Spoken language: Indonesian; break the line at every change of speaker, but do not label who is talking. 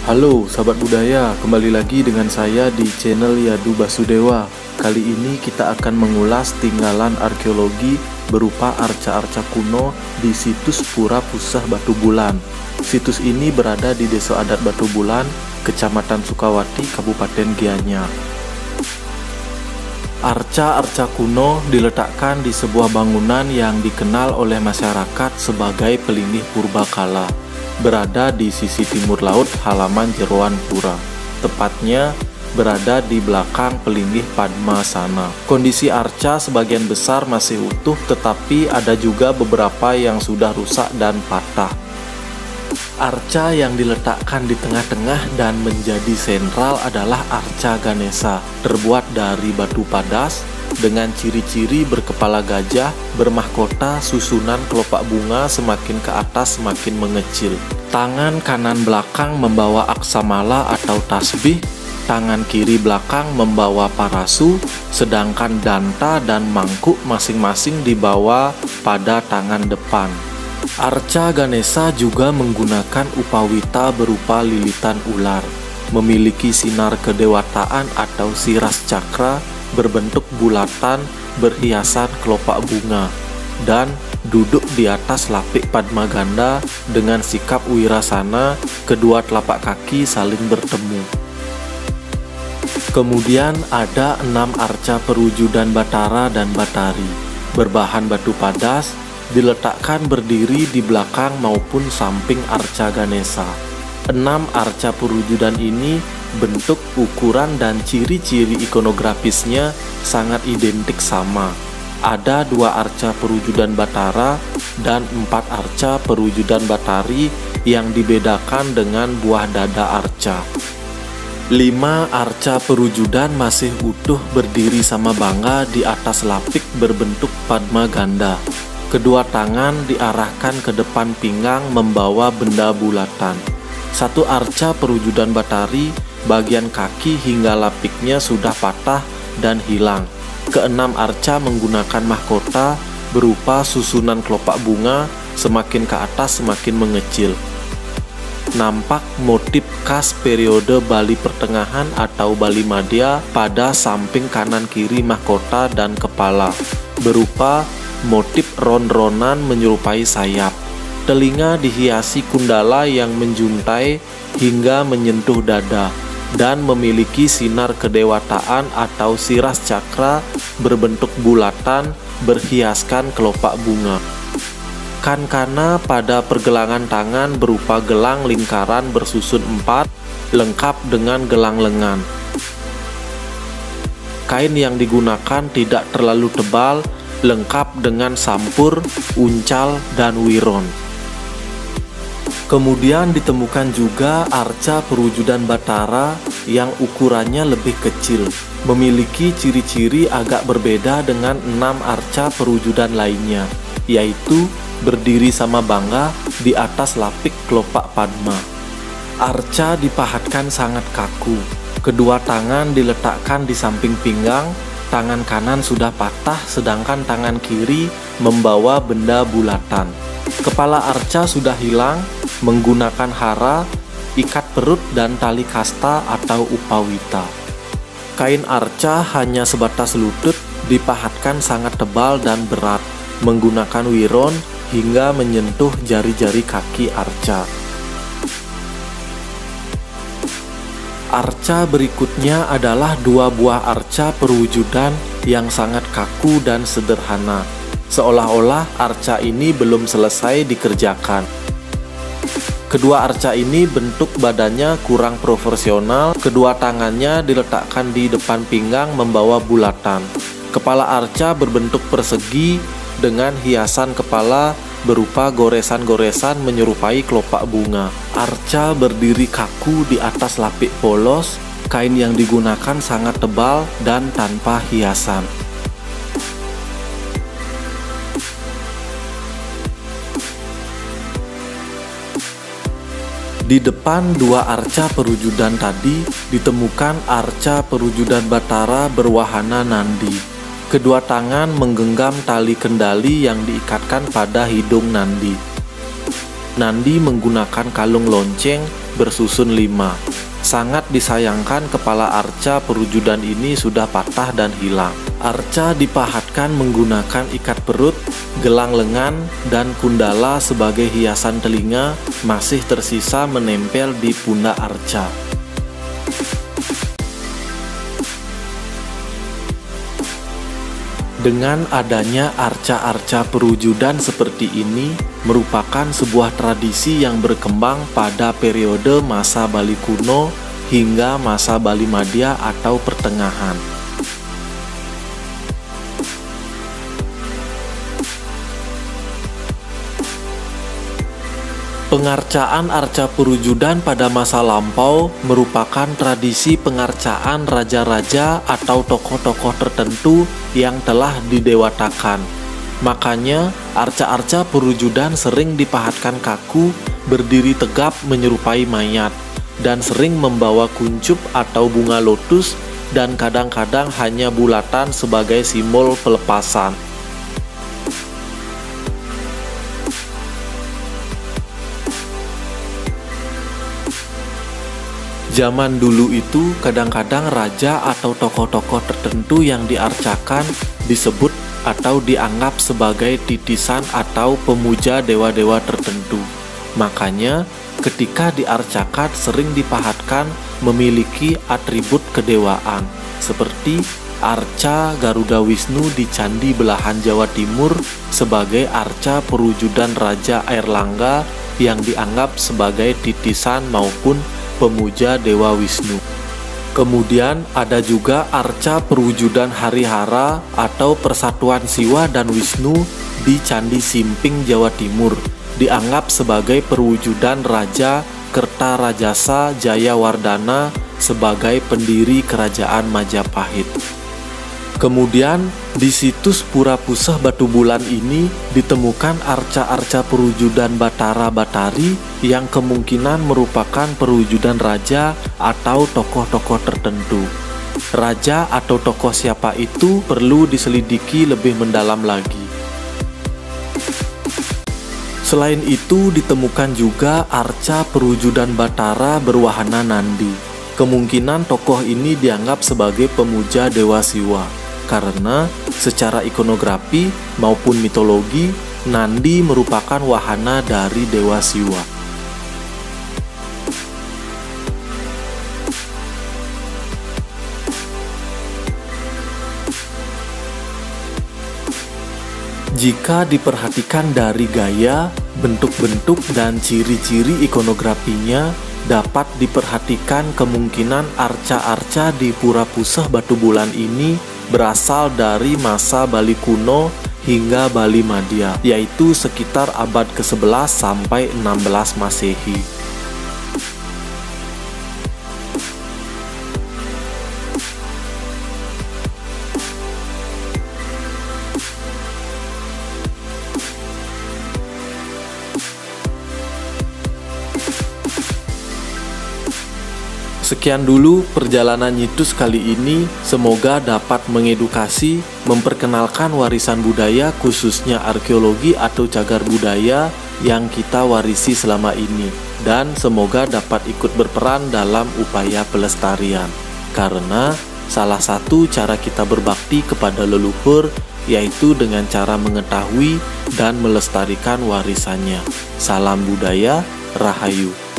Halo sahabat budaya, kembali lagi dengan saya di channel Yadu Basudewa. Kali ini kita akan mengulas tinggalan arkeologi berupa arca-arca kuno di situs Pura Pusah Batu Bulan. Situs ini berada di Desa Adat Batu Bulan, Kecamatan Sukawati, Kabupaten Gianyar. Arca-arca kuno diletakkan di sebuah bangunan yang dikenal oleh masyarakat sebagai Pelindih Purbakala, berada di sisi timur laut halaman jeroan pura, tepatnya berada di belakang Pelindih Padmasana. Kondisi arca sebagian besar masih utuh, tetapi ada juga beberapa yang sudah rusak dan patah. Arca yang diletakkan di tengah-tengah dan menjadi sentral adalah arca Ganesha, terbuat dari batu padas dengan ciri-ciri berkepala gajah, bermahkota susunan kelopak bunga semakin ke atas semakin mengecil. Tangan kanan belakang membawa aksamala atau tasbih, tangan kiri belakang membawa parasu, sedangkan danta dan mangkuk masing-masing dibawa pada tangan depan. Arca Ganesha juga menggunakan upawita berupa lilitan ular, memiliki sinar kedewataan atau siras cakra berbentuk bulatan berhiasan kelopak bunga, dan duduk di atas lapik Padma Ganda dengan sikap wirasana, kedua telapak kaki saling bertemu. Kemudian ada 6 arca perwujudan Batara dan Batari, berbahan batu padas, diletakkan berdiri di belakang maupun samping arca Ganesha. 6 arca perwujudan ini bentuk, ukuran, dan ciri-ciri ikonografisnya sangat identik sama. Ada 2 arca perwujudan Batara dan 4 arca perwujudan Batari yang dibedakan dengan buah dada arca. 5 arca perwujudan masih utuh berdiri sama bangga di atas lapik berbentuk Padma Ganda. Kedua tangan diarahkan ke depan pinggang membawa benda bulatan. 1 arca perwujudan Batari, bagian kaki hingga lapiknya sudah patah dan hilang. Keenam arca menggunakan mahkota berupa susunan kelopak bunga, semakin ke atas semakin mengecil. Nampak motif khas periode Bali Pertengahan atau Bali Madya pada samping kanan kiri mahkota dan kepala, berupa motif ron-ronan menyerupai sayap. Telinga dihiasi kundala yang menjuntai hingga menyentuh dada, dan memiliki sinar kedewataan atau siras cakra berbentuk bulatan berhiaskan kelopak bunga. Kankana pada pergelangan tangan berupa gelang lingkaran bersusun 4, lengkap dengan gelang lengan. Kain yang digunakan tidak terlalu tebal, lengkap dengan sampur, uncal, dan wiron. Kemudian ditemukan juga arca perwujudan Batara yang ukurannya lebih kecil, memiliki ciri-ciri agak berbeda dengan 6 arca perwujudan lainnya, yaitu berdiri sama bangga di atas lapik kelopak Padma. Arca dipahatkan sangat kaku, kedua tangan diletakkan di samping pinggang, tangan kanan sudah patah sedangkan tangan kiri membawa benda bulatan. Kepala arca sudah hilang, menggunakan hara, ikat perut, dan tali kasta atau upawita. Kain arca hanya sebatas lutut, dipahatkan sangat tebal dan berat, menggunakan wiron hingga menyentuh jari-jari kaki arca. Arca berikutnya adalah 2 buah arca perwujudan yang sangat kaku dan sederhana, seolah-olah arca ini belum selesai dikerjakan. Kedua arca ini bentuk badannya kurang proporsional, kedua tangannya diletakkan di depan pinggang membawa bulatan. Kepala arca berbentuk persegi dengan hiasan kepala berupa goresan-goresan menyerupai kelopak bunga. Arca berdiri kaku di atas lapik polos, kain yang digunakan sangat tebal dan tanpa hiasan. Di depan 2 arca perwujudan tadi ditemukan arca perwujudan Batara berwahana Nandi. Kedua tangan menggenggam tali kendali yang diikatkan pada hidung Nandi. Nandi menggunakan kalung lonceng bersusun 5. Sangat disayangkan kepala arca perwujudan ini sudah patah dan hilang. Arca dipahatkan menggunakan ikat perut, gelang lengan, dan kundala sebagai hiasan telinga masih tersisa menempel di pundak arca. Dengan adanya arca-arca perwujudan seperti ini merupakan sebuah tradisi yang berkembang pada periode masa Bali kuno hingga masa Bali Madya atau pertengahan. Pengarcaan arca perwujudan pada masa lampau merupakan tradisi pengarcaan raja-raja atau tokoh-tokoh tertentu yang telah didewatakan. Makanya, arca-arca perwujudan sering dipahatkan kaku, berdiri tegap menyerupai mayat, dan sering membawa kuncup atau bunga lotus, dan kadang-kadang hanya bulatan sebagai simbol pelepasan. Zaman dulu itu kadang-kadang raja atau tokoh-tokoh tertentu yang diarcakan disebut atau dianggap sebagai titisan atau pemuja dewa-dewa tertentu. Makanya ketika diarcakan sering dipahatkan memiliki atribut kedewaan seperti arca Garuda Wisnu di Candi Belahan Jawa Timur sebagai arca perwujudan Raja Airlangga yang dianggap sebagai titisan maupun pemuja Dewa Wisnu. Kemudian ada juga arca perwujudan Harihara atau persatuan Siwa dan Wisnu di Candi Simping Jawa Timur, dianggap sebagai perwujudan Raja Kertarajasa Jayawardhana sebagai pendiri kerajaan Majapahit. Kemudian di situs Pura Puseh Batu Bulan ini ditemukan arca-arca perwujudan Batara Batari yang kemungkinan merupakan perwujudan raja atau tokoh-tokoh tertentu. Raja atau tokoh siapa itu perlu diselidiki lebih mendalam lagi. Selain itu ditemukan juga arca perwujudan Batara berwahana Nandi. Kemungkinan tokoh ini dianggap sebagai pemuja Dewa Siwa. Karena secara ikonografi maupun mitologi, Nandi merupakan wahana dari Dewa Siwa. Jika diperhatikan dari gaya, bentuk-bentuk, dan ciri-ciri ikonografinya, dapat diperhatikan kemungkinan arca-arca di Pura Puseh Batu Bulan ini berasal dari masa Bali kuno hingga Bali Madya, yaitu sekitar abad ke-11 sampai 16 Masehi. Sekian dulu perjalanan Nyitus kali ini, semoga dapat mengedukasi, memperkenalkan warisan budaya khususnya arkeologi atau cagar budaya yang kita warisi selama ini, dan semoga dapat ikut berperan dalam upaya pelestarian. Karena salah satu cara kita berbakti kepada leluhur yaitu dengan cara mengetahui dan melestarikan warisannya. Salam budaya, Rahayu.